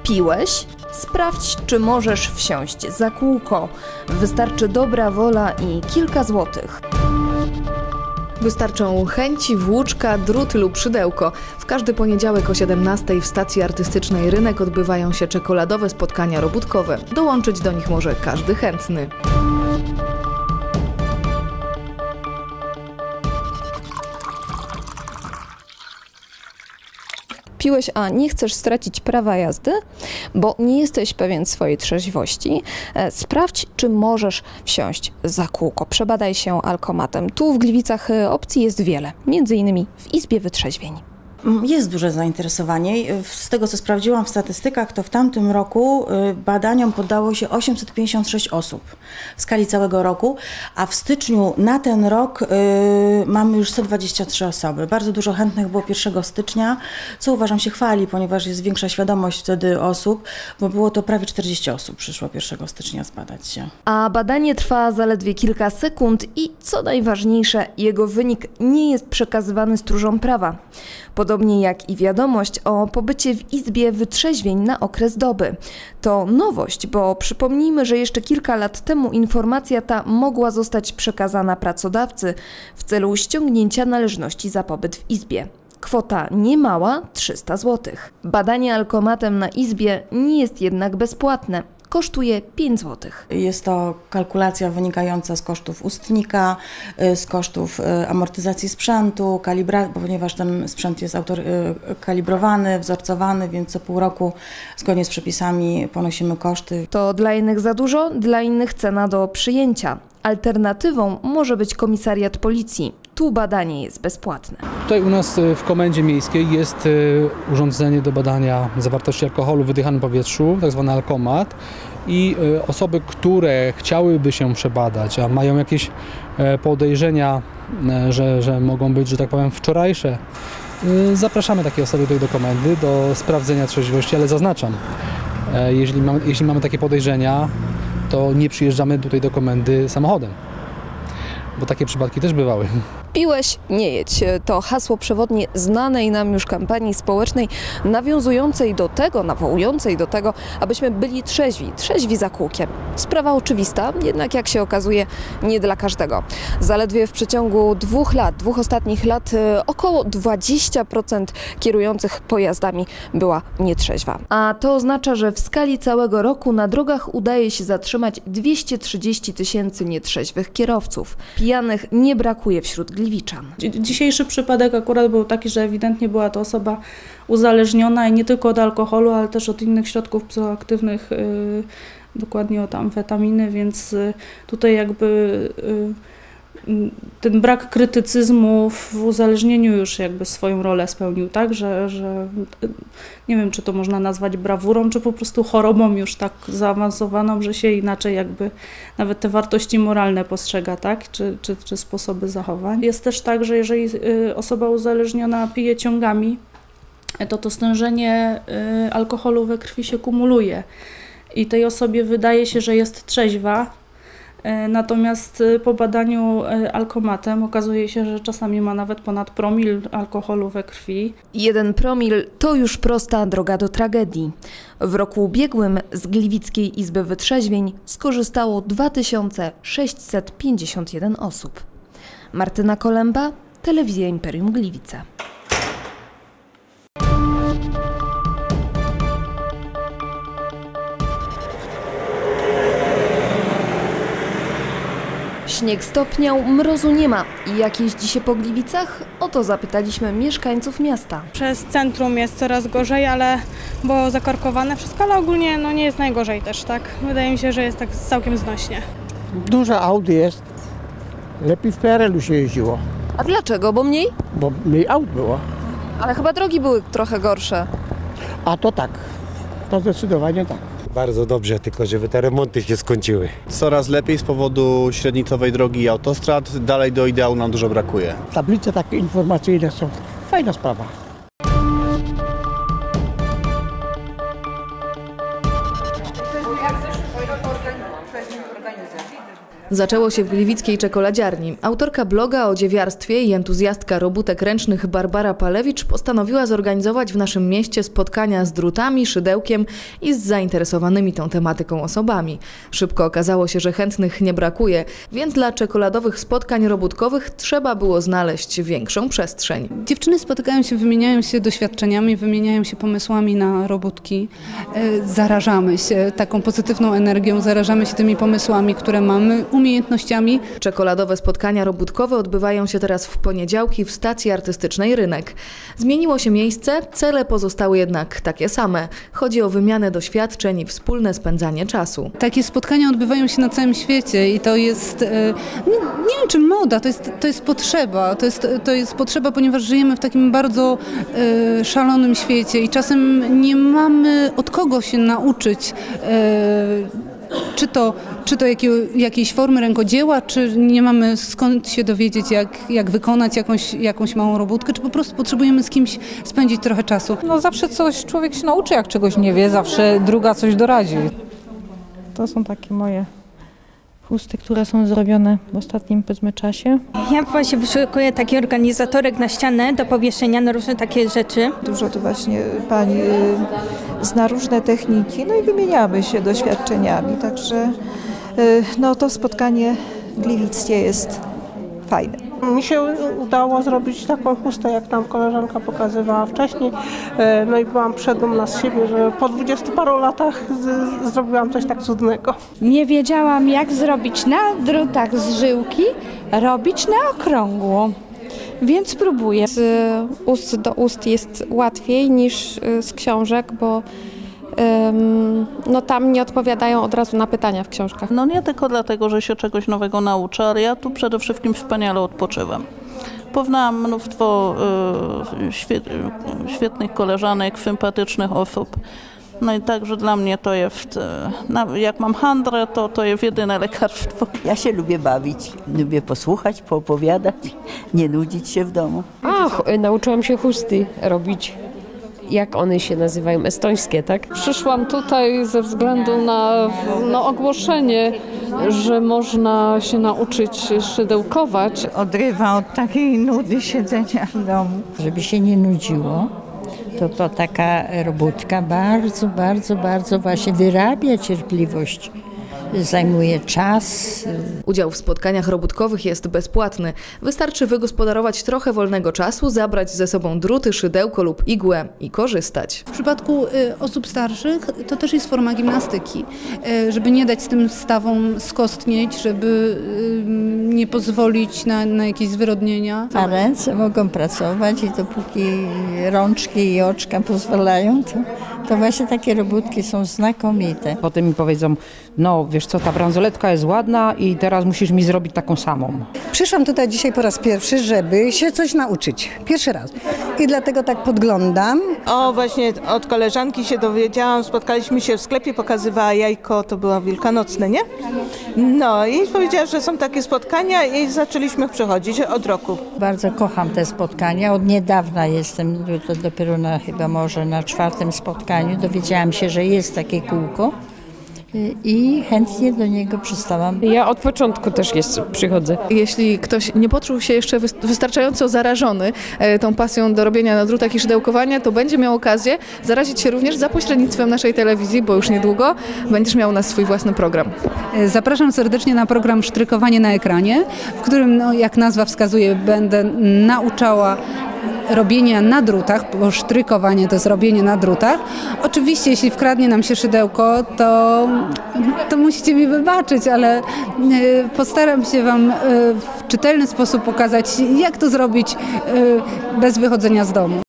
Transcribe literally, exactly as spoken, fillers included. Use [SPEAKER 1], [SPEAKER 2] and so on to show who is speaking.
[SPEAKER 1] Piłeś? Sprawdź, czy możesz wsiąść za kółko. Wystarczy dobra wola i kilka złotych.
[SPEAKER 2] Wystarczą chęci, włóczka, drut lub szydełko. W każdy poniedziałek o siedemnastej w stacji artystycznej Rynek odbywają się czekoladowe spotkania robótkowe. Dołączyć do nich może każdy chętny.
[SPEAKER 1] Piłeś, a nie chcesz stracić prawa jazdy, bo nie jesteś pewien swojej trzeźwości. Sprawdź, czy możesz wsiąść za kółko. Przebadaj się alkomatem. Tu w Gliwicach opcji jest wiele, między innymi w Izbie Wytrzeźwień.
[SPEAKER 3] Jest duże zainteresowanie. Z tego, co sprawdziłam w statystykach, to w tamtym roku badaniom poddało się osiemset pięćdziesiąt sześć osób w skali całego roku, a w styczniu na ten rok y, mamy już sto dwadzieścia trzy osoby. Bardzo dużo chętnych było pierwszego stycznia, co uważam się chwali, ponieważ jest większa świadomość wtedy osób, bo było to prawie czterdzieści osób przyszło pierwszego stycznia zbadać się.
[SPEAKER 1] A badanie trwa zaledwie kilka sekund i co najważniejsze, jego wynik nie jest przekazywany stróżom prawa. Podobnie jak i wiadomość o pobycie w Izbie Wytrzeźwień na okres doby. To nowość, bo przypomnijmy, że jeszcze kilka lat temu informacja ta mogła zostać przekazana pracodawcy w celu ściągnięcia należności za pobyt w Izbie. Kwota niemała, trzysta złotych. Badanie alkomatem na Izbie nie jest jednak bezpłatne. Kosztuje pięć złotych.
[SPEAKER 3] Jest to kalkulacja wynikająca z kosztów ustnika, z kosztów amortyzacji sprzętu, kalibra, ponieważ ten sprzęt jest autor, kalibrowany, wzorcowany, więc co pół roku zgodnie z przepisami ponosimy koszty.
[SPEAKER 1] To dla innych za dużo, dla innych cena do przyjęcia. Alternatywą może być komisariat policji. Tu badanie jest bezpłatne.
[SPEAKER 4] Tutaj u nas w Komendzie Miejskiej jest urządzenie do badania zawartości alkoholu w wydychanym powietrzu, tak zwany alkomat. I osoby, które chciałyby się przebadać, a mają jakieś podejrzenia, że, że mogą być, że tak powiem, wczorajsze, zapraszamy takie osoby tutaj do komendy do sprawdzenia trzeźwości, ale zaznaczam, jeśli mamy, jeśli mamy takie podejrzenia, to nie przyjeżdżamy tutaj do komendy samochodem, bo takie przypadki też bywały.
[SPEAKER 1] Piłeś, nie jedź. To hasło przewodnie znanej nam już kampanii społecznej, nawiązującej do tego, nawołującej do tego, abyśmy byli trzeźwi, trzeźwi za kółkiem. Sprawa oczywista, jednak jak się okazuje, nie dla każdego. Zaledwie w przeciągu dwóch lat, dwóch ostatnich lat, około dwadzieścia procent kierujących pojazdami była nietrzeźwa. A to oznacza, że w skali całego roku na drogach udaje się zatrzymać dwieście trzydzieści tysięcy nietrzeźwych kierowców. Pijanych nie brakuje wśród Gliwiczan.
[SPEAKER 5] Dzisiejszy przypadek akurat był taki, że ewidentnie była to osoba uzależniona i nie tylko od alkoholu, ale też od innych środków psychoaktywnych, yy, dokładnie od amfetaminy, więc yy, tutaj jakby yy, ten brak krytycyzmu w uzależnieniu już jakby swoją rolę spełnił, tak, że, że nie wiem, czy to można nazwać brawurą, czy po prostu chorobą już tak zaawansowaną, że się inaczej jakby nawet te wartości moralne postrzega, tak, czy, czy, czy sposoby zachowań. Jest też tak, że jeżeli osoba uzależniona pije ciągami, to to stężenie alkoholu we krwi się kumuluje i tej osobie wydaje się, że jest trzeźwa. Natomiast po badaniu alkomatem okazuje się, że czasami ma nawet ponad promil alkoholu we krwi.
[SPEAKER 1] Jeden promil to już prosta droga do tragedii. W roku ubiegłym z Gliwickiej Izby Wytrzeźwień skorzystało dwa tysiące sześćset pięćdziesiąt jeden osób. Martyna Kolęba, Telewizja Imperium Gliwice. Śnieg stopniał, mrozu nie ma. I jak jeździ się po Gliwicach? O to zapytaliśmy mieszkańców miasta.
[SPEAKER 6] Przez centrum jest coraz gorzej, ale bo zakorkowane wszystko, ale ogólnie no, nie jest najgorzej też, tak? Wydaje mi się, że jest tak całkiem znośnie.
[SPEAKER 7] Dużo aut jest. Lepiej w P R L-u się jeździło.
[SPEAKER 1] A dlaczego? Bo mniej?
[SPEAKER 7] Bo mniej aut było.
[SPEAKER 1] Ale chyba drogi były trochę gorsze.
[SPEAKER 7] A to tak. To zdecydowanie tak.
[SPEAKER 8] Bardzo dobrze, tylko żeby te remonty się skończyły.
[SPEAKER 9] Coraz lepiej z powodu średnicowej drogi i autostrad. Dalej do ideału nam dużo brakuje.
[SPEAKER 7] Tablice takie informacyjne są fajna sprawa.
[SPEAKER 2] Zaczęło się w gliwickiej czekoladziarni. Autorka bloga o dziewiarstwie i entuzjastka robótek ręcznych Barbara Palewicz postanowiła zorganizować w naszym mieście spotkania z drutami, szydełkiem i z zainteresowanymi tą tematyką osobami. Szybko okazało się, że chętnych nie brakuje, więc dla czekoladowych spotkań robótkowych trzeba było znaleźć większą przestrzeń.
[SPEAKER 10] Dziewczyny spotykają się, wymieniają się doświadczeniami, wymieniają się pomysłami na robótki. Zarażamy się taką pozytywną energią, zarażamy się tymi pomysłami, które mamy, umiejętnościami.
[SPEAKER 2] Czekoladowe spotkania robótkowe odbywają się teraz w poniedziałki w stacji artystycznej Rynek. Zmieniło się miejsce, cele pozostały jednak takie same. Chodzi o wymianę doświadczeń i wspólne spędzanie czasu.
[SPEAKER 10] Takie spotkania odbywają się na całym świecie i to jest, nie, nie wiem czy moda, to jest, to jest potrzeba. To jest, to jest potrzeba, ponieważ żyjemy w takim bardzo e, szalonym świecie i czasem nie mamy od kogo się nauczyć, e, czy to, czy to jakiej, jakiejś formy rękodzieła, czy nie mamy skąd się dowiedzieć, jak, jak wykonać jakąś, jakąś małą robótkę, czy po prostu potrzebujemy z kimś spędzić trochę czasu.
[SPEAKER 11] No zawsze coś człowiek się nauczy, jak czegoś nie wie, zawsze druga coś doradzi.
[SPEAKER 12] To są takie moje chusty, które są zrobione w ostatnim, powiedzmy, czasie.
[SPEAKER 13] Ja właśnie wyszukuję taki organizatorek na ścianę do powieszenia na różne takie rzeczy.
[SPEAKER 14] Dużo tu właśnie pani zna różne techniki, no i wymieniamy się doświadczeniami, także no to spotkanie gliwickie jest fajne.
[SPEAKER 15] Mi się udało zrobić taką chustę, jak tam koleżanka pokazywała wcześniej. No i byłam przedumna z siebie, że po dwudziestu paru latach z, zrobiłam coś tak cudnego.
[SPEAKER 16] Nie wiedziałam, jak zrobić na drutach z żyłki, robić na okrągło. Więc próbuję.
[SPEAKER 17] Z ust do ust jest łatwiej niż z książek, bo Um, no tam nie odpowiadają od razu na pytania w książkach.
[SPEAKER 18] No nie tylko dlatego, że się czegoś nowego nauczę, ale ja tu przede wszystkim wspaniale odpoczywam. Poznałam mnóstwo y, świet, y, świetnych koleżanek, sympatycznych osób. No i także dla mnie to jest, y, no, jak mam handrę, to to jest jedyne lekarstwo.
[SPEAKER 19] Ja się lubię bawić, lubię posłuchać, poopowiadać, nie nudzić się w domu.
[SPEAKER 20] Ach, nauczyłam się chusty robić. Jak one się nazywają? Estońskie, tak?
[SPEAKER 21] Przyszłam tutaj ze względu na no, ogłoszenie, że można się nauczyć szydełkować.
[SPEAKER 22] Odrywa od takiej nudy siedzenia w domu.
[SPEAKER 23] Żeby się nie nudziło, to to taka robótka bardzo, bardzo, bardzo właśnie wyrabia cierpliwość. Zajmuje czas.
[SPEAKER 2] Udział w spotkaniach robótkowych jest bezpłatny. Wystarczy wygospodarować trochę wolnego czasu, zabrać ze sobą druty, szydełko lub igłę i korzystać.
[SPEAKER 10] W przypadku y, osób starszych to też jest forma gimnastyki, y, żeby nie dać z tym stawom skostnieć, żeby y, nie pozwolić na, na jakieś zwyrodnienia.
[SPEAKER 23] A ręce mogą pracować i dopóki rączki i oczka pozwalają, to, to właśnie takie robótki są znakomite.
[SPEAKER 11] Potem mi powiedzą, no wiesz co, ta bransoletka jest ładna i teraz musisz mi zrobić taką samą.
[SPEAKER 24] Przyszłam tutaj dzisiaj po raz pierwszy, żeby się coś nauczyć. Pierwszy raz. I dlatego tak podglądam.
[SPEAKER 25] O, właśnie od koleżanki się dowiedziałam, spotkaliśmy się w sklepie, pokazywała jajko, to było wielkanocne, nie? No i powiedziała, że są takie spotkania i zaczęliśmy przychodzić od roku.
[SPEAKER 23] Bardzo kocham te spotkania, od niedawna jestem, to dopiero na chyba może na czwartym spotkaniu dowiedziałam się, że jest takie kółko. I chętnie do niego przystałam.
[SPEAKER 20] Ja od początku też jest, przychodzę.
[SPEAKER 2] Jeśli ktoś nie poczuł się jeszcze wystarczająco zarażony tą pasją do robienia na drutach i szydełkowania, to będzie miał okazję zarazić się również za pośrednictwem naszej telewizji, bo już niedługo będziesz miał u nas swój własny program.
[SPEAKER 10] Zapraszam serdecznie na program Sztrykowanie na ekranie, w którym, no, jak nazwa wskazuje, będę nauczała robienia na drutach, bo sztrykowanie to jest robienie na drutach. Oczywiście, jeśli wkradnie nam się szydełko, to, to musicie mi wybaczyć, ale postaram się Wam w czytelny sposób pokazać, jak to zrobić bez wychodzenia z domu.